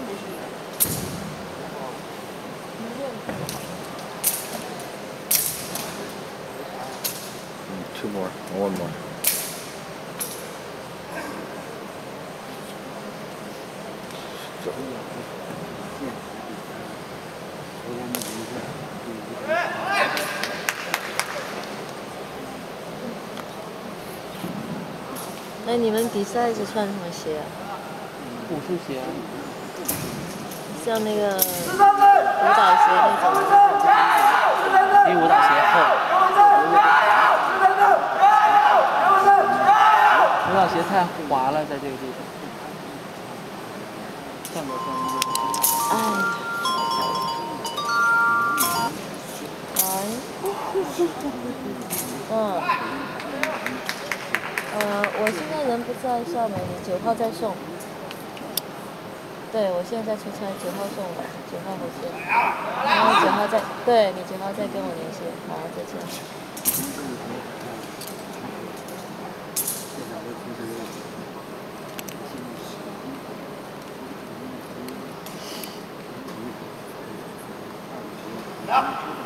Two more, or one more. 那你们比赛是穿什么鞋啊？ 武术鞋。 像那个舞蹈鞋那种。 比舞蹈鞋厚。舞蹈鞋太滑了，在这个地方。上面我现在人不在厦门，你9号再送。对，我现在在出差，9号送我，9号回去，然后9号再，对你9号再跟我联系，好，再见。 呀。